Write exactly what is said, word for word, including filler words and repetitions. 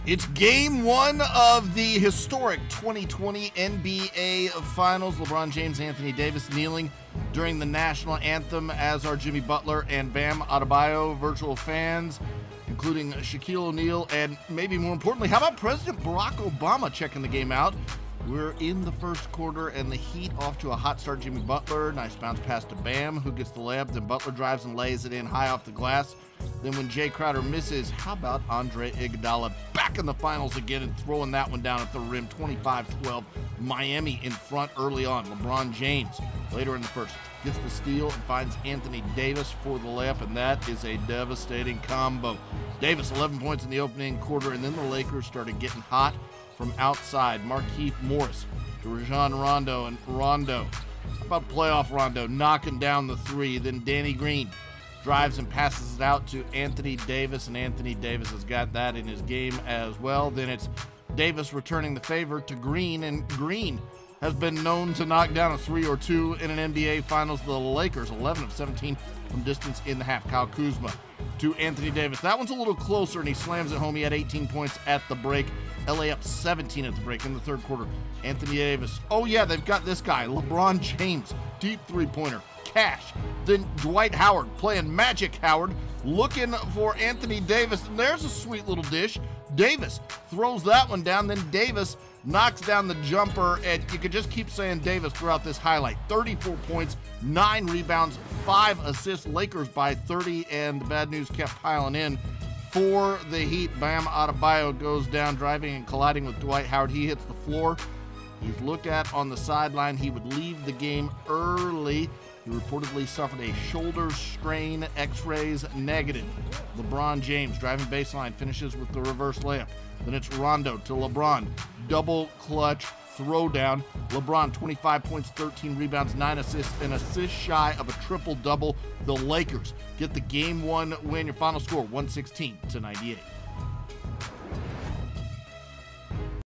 It's game one of the historic twenty twenty N B A Finals. LeBron James, Anthony Davis kneeling during the national anthem, as are Jimmy Butler and Bam Adebayo. Virtual fans, including Shaquille O'Neal, and maybe more importantly, how about President Barack Obama checking the game out? We're in the first quarter, and the Heat off to a hot start. Jimmy Butler, nice bounce pass to Bam, who gets the layup. Then Butler drives and lays it in high off the glass. Then when Jay Crowder misses, how about Andre Iguodala back in the finals again and throwing that one down at the rim, twenty-five twelve. Miami in front early on. LeBron James, later in the first, gets the steal and finds Anthony Davis for the layup, and that is a devastating combo. Davis, eleven points in the opening quarter, and then the Lakers started getting hot from outside. Markieff Morris to Rajon Rondo, and Rondo, how about playoff Rondo, knocking down the three. Then Danny Green drives and passes it out to Anthony Davis, and Anthony Davis has got that in his game as well. Then it's Davis returning the favor to Green, and Green has been known to knock down a three or two in an N B A Finals. The Lakers, eleven of seventeen from distance in the half. Kyle Kuzma to Anthony Davis. That one's a little closer, and he slams it home. He had eighteen points at the break. L A up seventeen at the break in the third quarter. Anthony Davis. Oh, yeah, they've got this guy, LeBron James. Deep three-pointer. Cash. Then Dwight Howard playing Magic Howard, looking for Anthony Davis. And there's a sweet little dish. Davis throws that one down. Then Davis knocks down the jumper, and you could just keep saying Davis throughout this highlight. thirty-four points, nine rebounds, five assists. Lakers by thirty, and the bad news kept piling in for the Heat. Bam Adebayo goes down, driving and colliding with Dwight Howard. He hits the floor. He's looked at on the sideline. He would leave the game early. He reportedly suffered a shoulder strain, x-rays negative. LeBron James driving baseline, finishes with the reverse layup. Then it's Rondo to LeBron. Double clutch throwdown. LeBron, twenty-five points, thirteen rebounds, nine assists, an assist shy of a triple-double. The Lakers get the game one win. Your final score, one sixteen to ninety-eight.